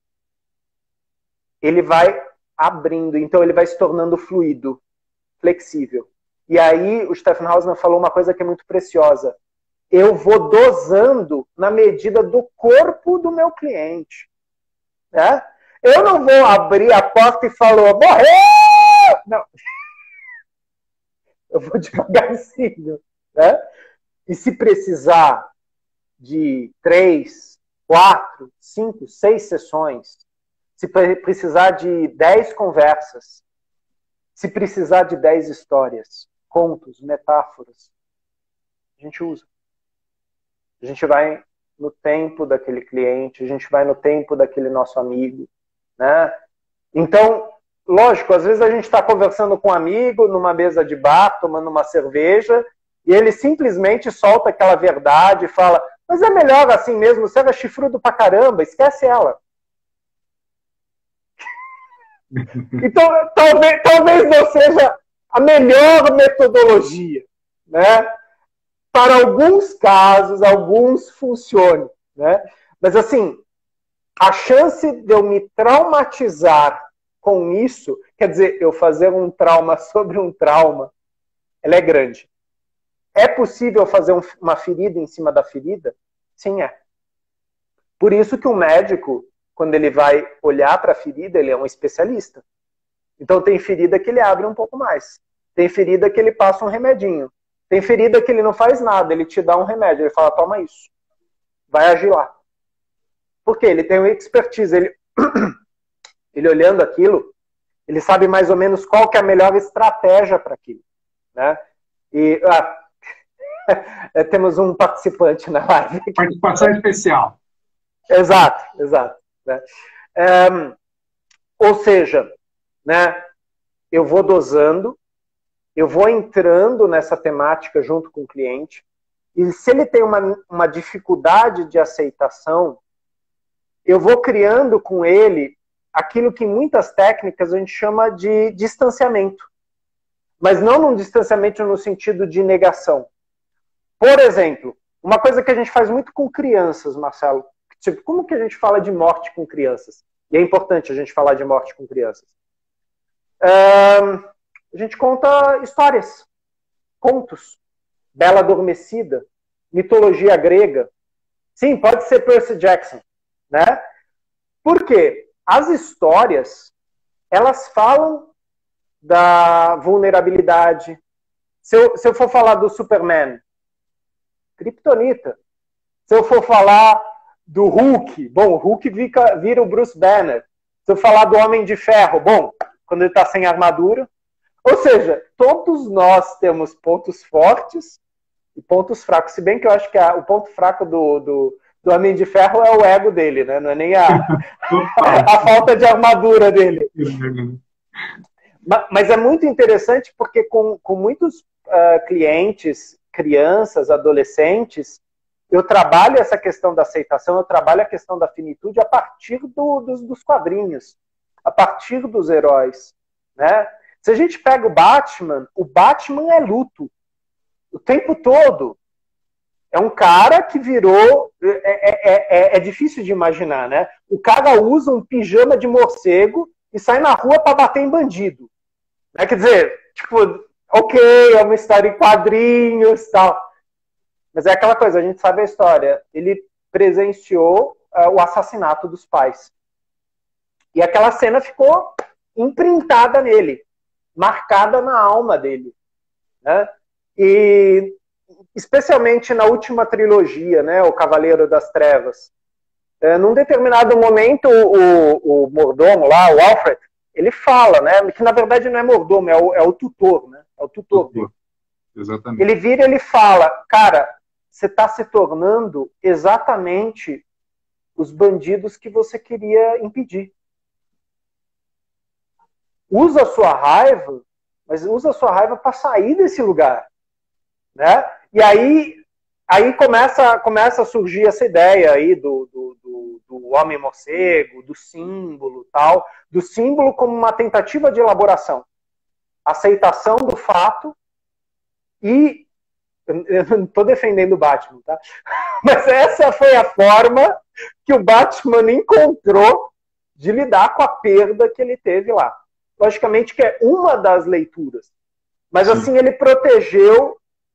Ele vai abrindo, então ele vai se tornando fluido, flexível. E aí o Stefan Hausner falou uma coisa que é muito preciosa. Eu vou dosando na medida do corpo do meu cliente. Né? Eu não vou abrir a porta e falar, morreu! Não. Eu vou devagarzinho. Né? E se precisar de 3, 4, 5, 6 sessões, se precisar de 10 conversas, se precisar de 10 histórias, contos, metáforas, a gente usa. A gente vai no tempo daquele cliente, a gente vai no tempo daquele nosso amigo, né? Então, lógico, às vezes a gente está conversando com um amigo numa mesa de bar, tomando uma cerveja, e ele simplesmente solta aquela verdade e fala, mas é melhor assim mesmo, você era chifrudo pra caramba, esquece ela. Então, talvez não seja a melhor metodologia, né? Para alguns casos, alguns funcionam, né? Mas, assim, a chance de eu me traumatizar com isso, quer dizer, eu fazer um trauma sobre um trauma, ela é grande. É possível fazer uma ferida em cima da ferida? Sim, é. Por isso que o médico, quando ele vai olhar para a ferida, ele é um especialista. Então tem ferida que ele abre um pouco mais. Tem ferida que ele passa um remedinho. Tem ferida que ele não faz nada, ele te dá um remédio, ele fala, toma isso. Vai agir lá. Por quê? Ele tem uma expertise. Ele olhando aquilo, ele sabe mais ou menos qual que é a melhor estratégia para aquilo. Né? E temos um participante na live. Participação especial. Exato. Né? Ou seja, né, eu vou dosando, eu vou entrando nessa temática junto com o cliente, e se ele tem uma dificuldade de aceitação, eu vou criando com ele aquilo que em muitas técnicas a gente chama de distanciamento. Mas não num distanciamento no sentido de negação. Por exemplo, uma coisa que a gente faz muito com crianças, Marcelo, tipo, como que a gente fala de morte com crianças? E é importante a gente falar de morte com crianças. A gente conta histórias, contos, Bela Adormecida, mitologia grega. Sim, pode ser Percy Jackson, né? Por quê? As histórias, elas falam da vulnerabilidade. Se eu for falar do Superman, Kryptonita. Se eu for falar do Hulk, bom, o Hulk vira o Bruce Banner. Se eu falar do Homem de Ferro, bom, quando ele está sem armadura. Ou seja, todos nós temos pontos fortes e pontos fracos. Se bem que eu acho que o ponto fraco do Homem de Ferro é o ego dele, né? Não é nem a falta de armadura dele. Mas é muito interessante porque com muitos clientes, crianças, adolescentes, eu trabalho essa questão da aceitação, eu trabalho a questão da finitude a partir dos quadrinhos, a partir dos heróis, né? Se a gente pega o Batman é luto o tempo todo. É um cara que virou... É difícil de imaginar, né? O cara usa um pijama de morcego e sai na rua para bater em bandido. Né? Quer dizer, tipo, ok, é uma história em quadrinhos e tal. Mas é aquela coisa, a gente sabe a história. Ele presenciou o assassinato dos pais. E aquela cena ficou imprintada nele, marcada na alma dele. Né? E especialmente na última trilogia, né, O Cavaleiro das Trevas. Num determinado momento, o mordomo lá, o Alfred, ele fala, né, que na verdade não é mordomo, é o tutor, né? É o tutor dele. Exatamente. Ele vira e ele fala, cara, você está se tornando exatamente os bandidos que você queria impedir. Usa a sua raiva, mas usa a sua raiva para sair desse lugar. Né? E aí começa a surgir essa ideia aí do homem morcego, do símbolo tal, do símbolo como uma tentativa de elaboração, aceitação do fato. E eu não estou defendendo o Batman, tá? Mas essa foi a forma que o Batman encontrou de lidar com a perda que ele teve lá. Logicamente que é uma das leituras, mas sim, assim ele protegeu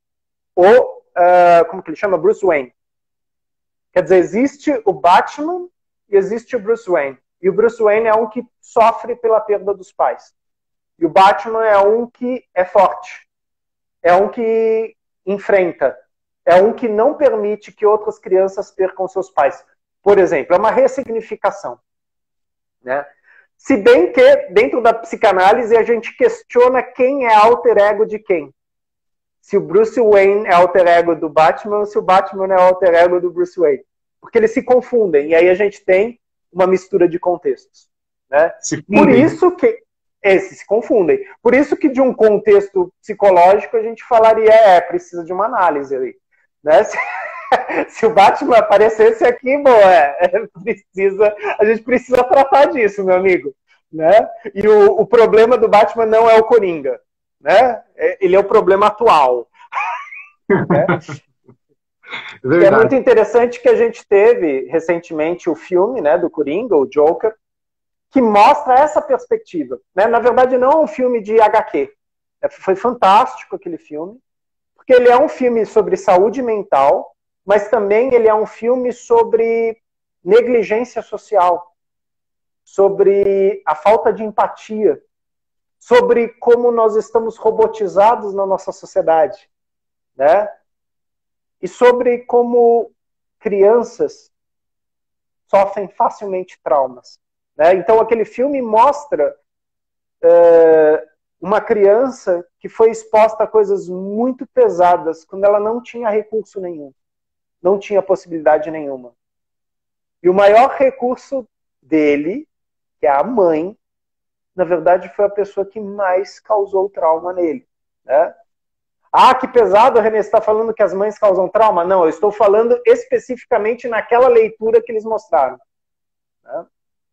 como que ele chama? Bruce Wayne. Quer dizer, existe o Batman e existe o Bruce Wayne. E o Bruce Wayne é um que sofre pela perda dos pais. E o Batman é um que é forte. É um que enfrenta. É um que não permite que outras crianças percam seus pais. Por exemplo, é uma ressignificação. Né? Se bem que, dentro da psicanálise, a gente questiona quem é alter ego de quem. Se o Bruce Wayne é alter ego do Batman ou se o Batman é alter ego do Bruce Wayne. Porque eles se confundem. E aí a gente tem uma mistura de contextos. Né? Por isso que... Esses se confundem. Por isso que de um contexto psicológico a gente falaria, precisa de uma análise ali. Né? Se o Batman aparecesse aqui, bom, a gente precisa tratar disso, meu amigo. né? E o problema do Batman não é o Coringa, né? Ele é o problema atual. Né? É muito interessante que a gente teve recentemente o filme, né, do Coringa, o Joker, que mostra essa perspectiva. Né? Na verdade, não é um filme de HQ. Foi fantástico aquele filme, porque ele é um filme sobre saúde mental, mas também ele é um filme sobre negligência social, sobre a falta de empatia, sobre como nós estamos robotizados na nossa sociedade, né? E sobre como crianças sofrem facilmente traumas. Né? Então, aquele filme mostra uma criança que foi exposta a coisas muito pesadas quando ela não tinha recurso nenhum, não tinha possibilidade nenhuma. E o maior recurso dele, que é a mãe, na verdade foi a pessoa que mais causou trauma nele. Né? Ah, que pesado, René, você está falando que as mães causam trauma? Não, eu estou falando especificamente naquela leitura que eles mostraram. Né?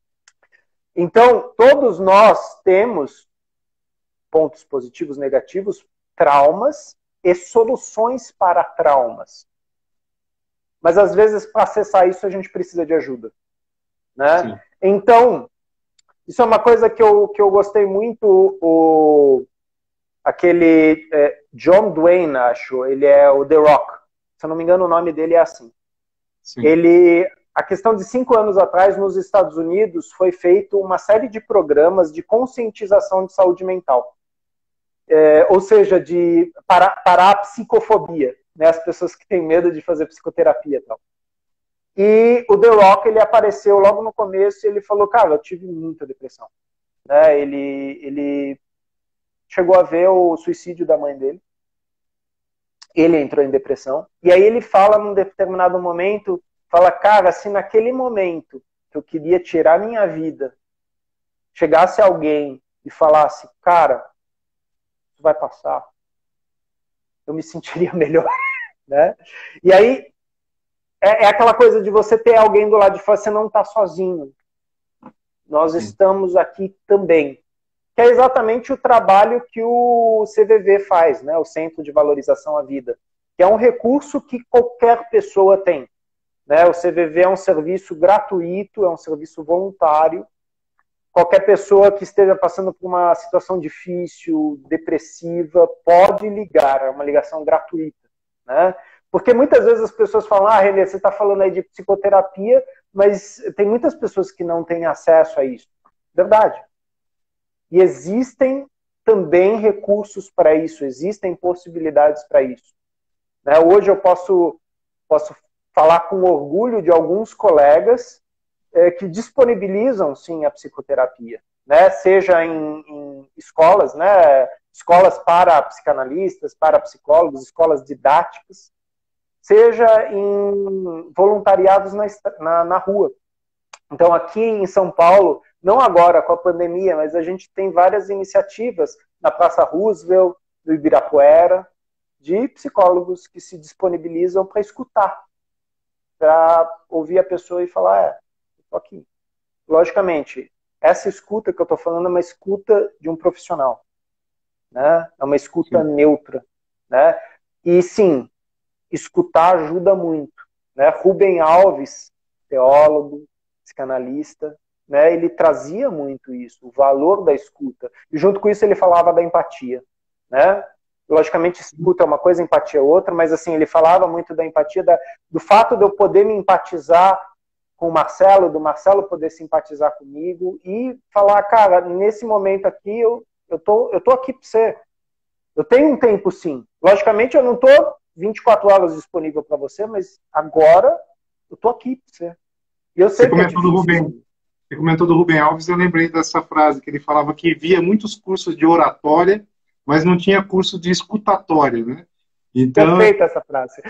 Então, todos nós temos pontos positivos, negativos, traumas e soluções para traumas. Mas, às vezes, para acessar isso, a gente precisa de ajuda. Né? Então, isso é uma coisa que eu gostei muito, aquele John Dwayne, acho, ele é o The Rock. Se eu não me engano, o nome dele é assim. Sim. A questão de 5 anos atrás, nos Estados Unidos, foi feito uma série de programas de conscientização de saúde mental. Ou seja, para a psicofobia, né? As pessoas que têm medo de fazer psicoterapia e tal. E o The Rock, ele apareceu logo no começo e ele falou, cara, eu tive muita depressão. Né? Ele chegou a ver o suicídio da mãe dele. Ele entrou em depressão. E aí ele fala num determinado momento, fala, cara, se naquele momento que eu queria tirar minha vida, chegasse alguém e falasse, cara, isso vai passar, eu me sentiria melhor. Né? E aí, é aquela coisa de você ter alguém do lado de fora, você não está sozinho. Nós estamos aqui também. Que é exatamente o trabalho que o CVV faz, né? O Centro de Valorização à Vida. Que é um recurso que qualquer pessoa tem. Né? O CVV é um serviço gratuito, é um serviço voluntário. Qualquer pessoa que esteja passando por uma situação difícil, depressiva, pode ligar, é uma ligação gratuita. Né? Porque muitas vezes as pessoas falam, Renê, você está falando aí de psicoterapia, mas tem muitas pessoas que não têm acesso a isso. Verdade. E existem também recursos para isso, existem possibilidades para isso. Né? Hoje eu posso falar com orgulho de alguns colegas que disponibilizam, sim, a psicoterapia. Né? Seja em escolas, né? Escolas para psicanalistas, para psicólogos, escolas didáticas, seja em voluntariados na rua. Então, aqui em São Paulo, não agora com a pandemia, mas a gente tem várias iniciativas na Praça Roosevelt, no Ibirapuera, de psicólogos que se disponibilizam para escutar, para ouvir a pessoa e falar, estou aqui. Logicamente, essa escuta que eu estou falando é uma escuta de um profissional, né? É uma escuta neutra, né? E sim, escutar ajuda muito, né? Rubem Alves, teólogo, psicanalista, né? Ele trazia muito isso, o valor da escuta. E junto com isso ele falava da empatia, né? Logicamente, escuta é uma coisa, empatia é outra, mas assim, ele falava muito da empatia, do fato de eu poder me empatizar com o Marcelo, do Marcelo poder simpatizar comigo e falar, cara, nesse momento aqui eu tô aqui para você. Eu tenho um tempo, sim. Logicamente, eu não tô 24 horas disponível para você, mas agora eu tô aqui para você. E eu sei Você comentou do Rubem Alves, eu lembrei dessa frase, que ele falava que via muitos cursos de oratória, mas não tinha curso de escutatória, né? Então, perfeita essa frase.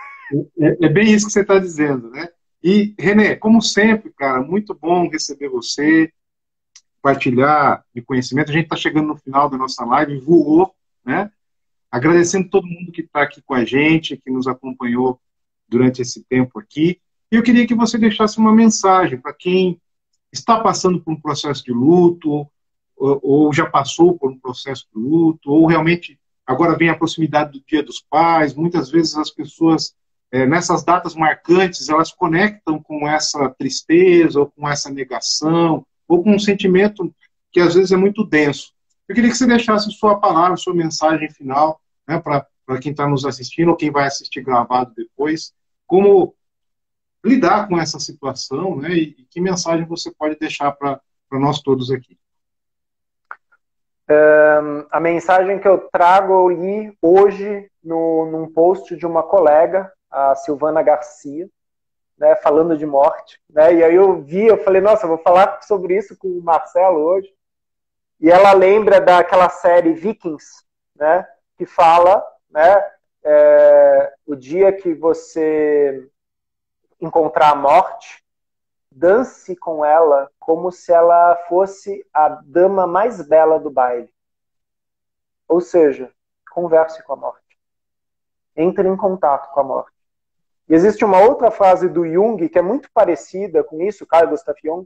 É bem isso que você está dizendo, né? E, René, como sempre, cara, muito bom receber você, compartilhar de conhecimento. A gente está chegando no final da nossa live, voou, né? Agradecendo todo mundo que está aqui com a gente, que nos acompanhou durante esse tempo aqui. E eu queria que você deixasse uma mensagem para quem está passando por um processo de luto, ou já passou por um processo de luto, ou realmente agora vem a proximidade do Dia dos Pais. Muitas vezes as pessoas, nessas datas marcantes, elas conectam com essa tristeza, ou com essa negação, ou com um sentimento que às vezes é muito denso. Eu queria que você deixasse sua palavra, sua mensagem final, né, para quem está nos assistindo, ou quem vai assistir gravado depois, como lidar com essa situação, né, e que mensagem você pode deixar para nós todos aqui. A mensagem que eu trago, eu li hoje num post de uma colega, a Silvana Garcia, né, falando de morte, né, e aí eu falei, nossa, eu vou falar sobre isso com o Marcelo hoje, e ela lembra daquela série Vikings, né, que fala, né, o dia que você encontrar a morte, dance com ela como se ela fosse a dama mais bela do baile. Ou seja, converse com a morte. Entre em contato com a morte. E existe uma outra frase do Jung que é muito parecida com isso, Carl Gustav Jung.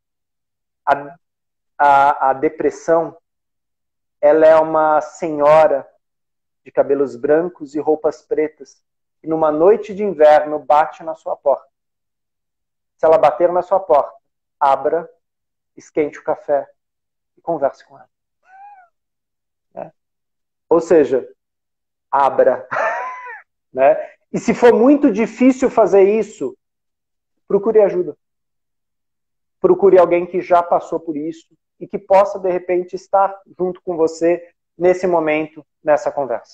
A depressão, ela é uma senhora de cabelos brancos e roupas pretas que numa noite de inverno bate na sua porta. Se ela bater na sua porta, abra, esquente o café e converse com ela. Né? Ou seja, abra. Né? E se for muito difícil fazer isso, procure ajuda. Procure alguém que já passou por isso e que possa, de repente, estar junto com você nesse momento, nessa conversa.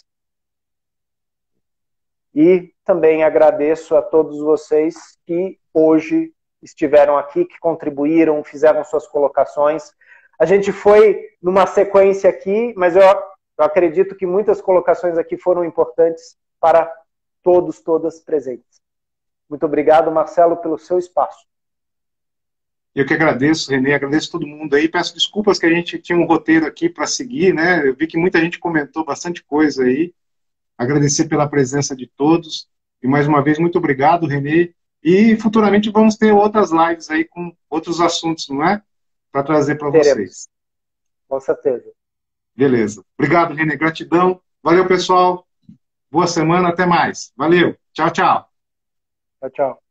E também agradeço a todos vocês que hoje estiveram aqui, que contribuíram, fizeram suas colocações. A gente foi numa sequência aqui, mas eu acredito que muitas colocações aqui foram importantes para todos, todas presentes. Muito obrigado, Marcelo, pelo seu espaço. Eu que agradeço, Renê, agradeço todo mundo aí. Peço desculpas que a gente tinha um roteiro aqui para seguir, né? Eu vi que muita gente comentou bastante coisa aí. Agradecer pela presença de todos. E mais uma vez, muito obrigado, Renê. E futuramente vamos ter outras lives aí com outros assuntos, não é? Para trazer para vocês. Com certeza. Beleza. Obrigado, Renê. Gratidão. Valeu, pessoal. Boa semana. Até mais. Valeu. Tchau, tchau. Tchau, tchau.